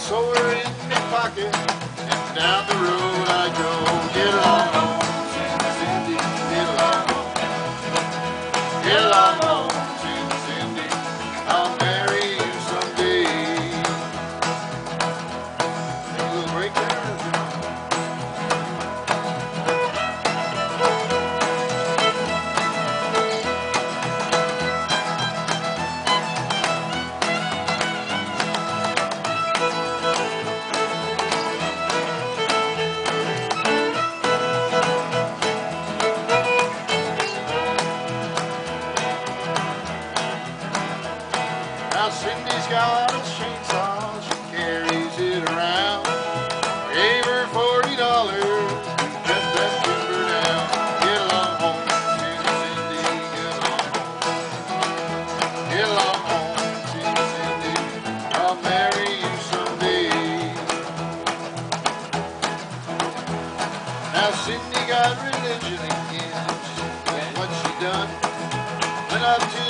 sold her in my pocket, and down the road I go. Get along home, Cindy, Cindy, get along home. Get along home, Cindy, Cindy, I'll marry you someday. Take a little break there. Now Cindy's got a chainsaw, she carries it around. Gave her $40 to cut that timber down. Get along home, Cindy, Cindy, get along home. Get along home, Cindy, Cindy, I'll marry you someday. Now Cindy got religion again, and what she done went up to